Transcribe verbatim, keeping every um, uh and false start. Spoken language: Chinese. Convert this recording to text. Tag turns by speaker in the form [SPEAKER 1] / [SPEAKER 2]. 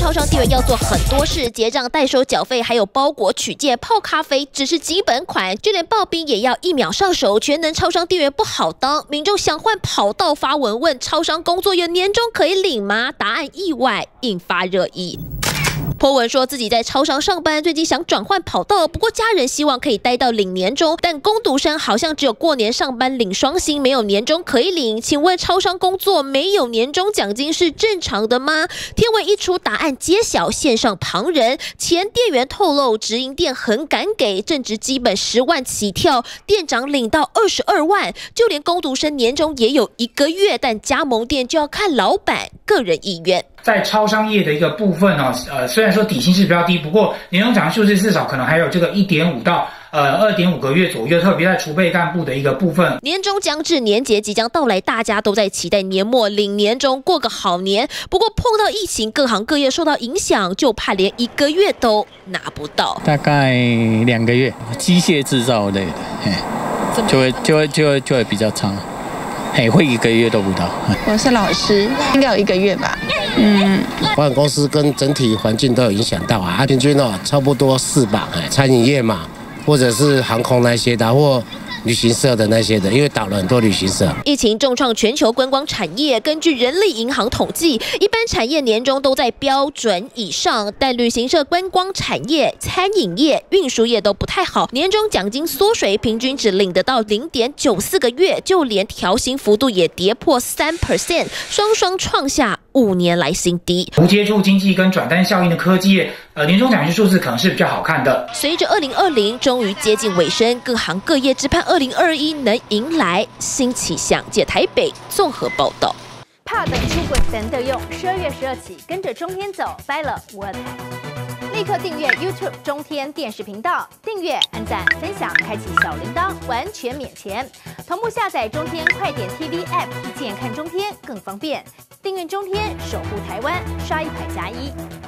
[SPEAKER 1] 超商店员要做很多事，结账、代收缴费，还有包裹取件、泡咖啡，只是基本款。就连刨冰也要一秒上手，全能超商店员不好当。民众想换跑道发文问超商工作有年终可以领吗？答案意外，引发热议。 po文说自己在超商上班，最近想转换跑道，不过家人希望可以待到领年终，但工读生好像只有过年上班领双薪，没有年终可以领。请问超商工作没有年终奖金是正常的吗？天文一出，答案揭晓，线上旁人前店员透露，直营店很敢给，正值基本十万起跳，店长领到二十二万，就连工读生年终也有一个月，但加盟店就要看老板个人意愿。
[SPEAKER 2] 在超商业的一个部分哦，呃，虽然说底薪是比较低，不过年终奖数字至少可能还有这个一点五到呃二点五个月左右，特别在储备干部的一个部分。
[SPEAKER 1] 年终将至，年节即将到来，大家都在期待年末领年终，过个好年。不过碰到疫情，各行各业受到影响，就怕连一个月都拿不到。
[SPEAKER 3] 大概两个月，机械制造类的，哎，就会就会就会就会比较长。 哎，会一个月都不到。
[SPEAKER 4] 我是老师，应该有一个月吧。嗯，
[SPEAKER 5] 保险公司跟整体环境都有影响到啊，平均哦差不多四吧。哎，餐饮业嘛，或者是航空那些的，或旅行社的那些的，因为倒了很多旅行社。
[SPEAKER 1] 疫情重创全球观光产业，根据人力银行统计，一般产业年终都在标准以上，但旅行社、观光产业、餐饮业、运输业都不太好，年终奖金缩水，平均只领得到零点九四个月，就连调薪幅度也跌破三 percent， 双双创下五年来新低。
[SPEAKER 2] 无接触经济跟转单效应的科技业，呃，年终奖金数字可能是比较好看的。
[SPEAKER 1] 随着二零二零终于接近尾声，各行各业只盼二零二一能迎来新气象。借台北综合报道。
[SPEAKER 6] 怕等出轨等得用，十二月十二起跟着中天走，掰了五二台。立刻订阅 YouTube 中天电视频道，订阅、按赞、分享，开启小铃铛，完全免钱。同步下载中天快点 T V App， 一键看中天更方便。订阅中天，守护台湾，刷一排加一。